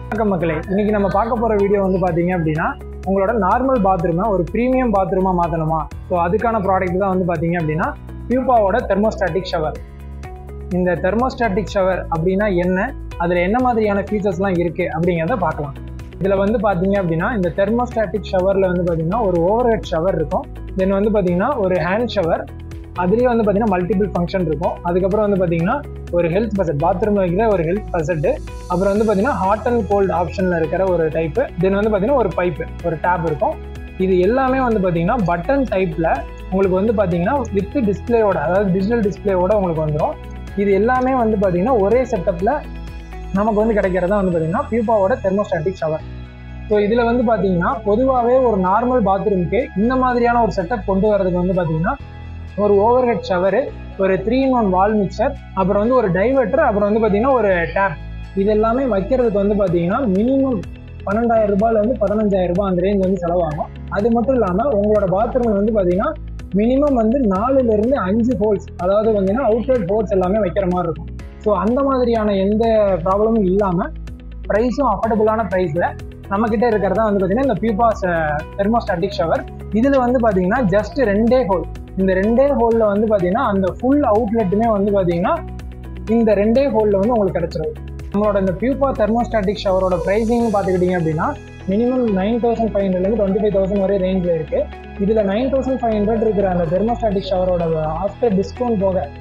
வணக்கம் மக்களே, இன்னைக்கு நம்ம பார்க்க போகிற வீடியோ வந்து பார்த்தீங்க அப்படின்னா உங்களோட நார்மல் பாத்ரூமை ஒரு ப்ரீமியம் பாத்ரூமாக மாற்றணுமா? ஸோ அதுக்கான ப்ராடக்ட் தான் வந்து பார்த்தீங்க அப்படின்னா பியூபாவோட தெர்மோஸ்டாட்டிக் ஷவர். இந்த தெர்மோஸ்டாட்டிக் ஷவர் அப்படின்னா என்ன, அதில் என்ன மாதிரியான ஃபீச்சர்ஸ்லாம் இருக்குது அப்படிங்கிறத பார்க்கலாம். இதில் வந்து பார்த்தீங்க அப்படின்னா இந்த தெர்மோஸ்டாட்டிக் ஷவரில் வந்து பார்த்தீங்கன்னா ஒரு ஓவர் ஹெட் ஷவர் இருக்கும். தென் வந்து பார்த்தீங்கன்னா ஒரு ஹேண்ட் ஷவர், அதுலேயே வந்து பார்த்தீங்கன்னா மல்டிபிள் ஃபங்க்ஷன் இருக்கும். அதுக்கப்புறம் வந்து பார்த்தீங்கன்னா ஒரு ஹெல்த் பசட், பாத்ரூமில் வைக்கிற ஒரு ஹெல்த் பசட்டு, அப்புறம் வந்து பார்த்தீங்கன்னா ஹாட் அண்ட் கோல்டு ஆப்ஷனில் இருக்கிற ஒரு டைப்பு, தென் வந்து பார்த்தீங்கன்னா ஒரு பைப்பு, ஒரு டேப் இருக்கும். இது எல்லாமே வந்து பார்த்தீங்கன்னா பட்டன் டைப்பில் உங்களுக்கு வந்து பார்த்தீங்கன்னா வித் டிஸ்பிளேயோட, அதாவது டிஜிட்டல் டிஸ்பிளேயோட உங்களுக்கு வந்துடும். இது எல்லாமே வந்து பார்த்தீங்கன்னா ஒரே செட்டப்பில் நமக்கு வந்து கிடைக்கிறதா வந்து பார்த்தீங்கன்னா பியூபாவோட தெர்மோஸ்டாட்டிக் ஷவர். ஸோ இதில் வந்து பார்த்தீங்கன்னா பொதுவாகவே ஒரு நார்மல் பாத்ரூமுக்கு இந்த மாதிரியான ஒரு செட்டப் கொண்டு வரதுக்கு வந்து பார்த்தீங்கன்னா ஒரு ஓவர் ஹெட் ஷவரு, ஒரு 3-in-1 வால் மிக்சர், அப்புறம் வந்து ஒரு டைவர்ட்டர், அப்புறம் வந்து பார்த்தீங்கன்னா ஒரு டேப், இது எல்லாமே வைக்கிறதுக்கு வந்து பார்த்தீங்கன்னா மினிமம் 12,000 ரூபாயிலேருந்து 15,000 ரூபாய் அந்த ரேஞ்ச் வந்து செலவாகும். அது மட்டும் இல்லாமல் உங்களோட பாத்ரூமில் வந்து பார்த்தீங்கன்னா மினிமம் வந்து 4லேருந்து 5 ஹோல்ஸ், அதாவது பார்த்தீங்கன்னா அவுட்லெட் ஹோல்ஸ் எல்லாமே வைக்கிற மாதிரி இருக்கும். ஸோ அந்த மாதிரியான எந்த ப்ராப்ளமும் இல்லாமல் ப்ரைஸும் அஃபோர்டபுளான ப்ரைஸில் நம்மக்கிட்ட இருக்கிறதா வந்து பார்த்தீங்கன்னா இந்த பியூபாஸ் தெர்மோஸ்டாட்டிக் ஷவர். இதில் வந்து பார்த்தீங்கன்னா ஜஸ்ட் 2 ஹோல், இந்த 2 ஹோலில் வந்து பார்த்தீங்கன்னா அந்த ஃபுல் அவுட்லெட்டுமே வந்து பார்த்தீங்கன்னா இந்த 2 ஹோலில் வந்து உங்களுக்கு கிடச்சிரும். நம்மளோட இந்த பியூபா தெர்மோஸ்டாட்டிக் ஷவரோட ப்ரைஸிங் பார்த்துக்கிட்டிங்க அப்படின்னா மினிமம் 9,500லேருந்து 25,000 வரை ரேஞ்சில் இருக்குது. இதில் 9,500 இருக்கிற அந்த தெர்மோஸ்டாட்டிக் ஷவரோட ஆஃப்டர் டிஸ்கவுண்ட்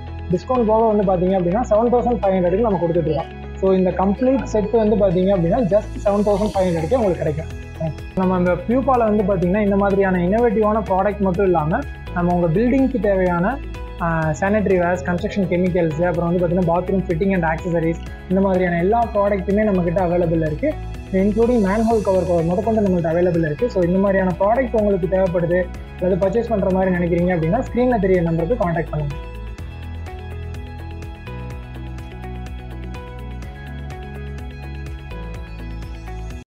போக வந்து பார்த்தீங்க அப்படின்னா 7,500க்கு நம்ம கொடுத்துட்ருக்கோம். ஸோ இந்த கம்ப்ளீட் செட் வந்து பார்த்தீங்க அப்படின்னா ஜஸ்ட் 7,500க்கு உங்களுக்கு கிடைக்கும். நம்ம அந்த பியூபாவில் வந்து பார்த்தீங்கன்னா இந்த மாதிரியான இன்னோவேட்டிவான ப்ராடக்ட் மட்டும் இல்லாமல் நம்ம உங்கள் பில்டிங்க்கு தேவையான சானிட்டரி வேர்ஸ், கன்ஸ்ட்ரக்ஷன் கெமிக்கல்ஸ், அப்புறம் வந்து பார்த்தீங்கன்னா பாத்ரூம் ஃபிட்டிங் அண்ட் ஆக்சசரிஸ், இந்த மாதிரியான எல்லா ப்ராடக்ட்டுமே நம்மக்கிட்ட அவைலபிள் இருக்குது. இன்க்ளூடிங் மேன்ஹோல் கவர் முதற்கொண்டு நம்மள்ட்ட அவைலபிள் இருக்குது. ஸோ இந்த மாதிரியான ப்ராடக்ட் உங்களுக்கு தேவைப்படுது அல்லது பர்ச்சேஸ் பண்ணுற மாதிரி நினைக்கிறீங்க அப்படின்னா ஸ்க்ரீனில் தெரிய நம்பருக்கு கான்டாக்ட் பண்ணுங்கள்.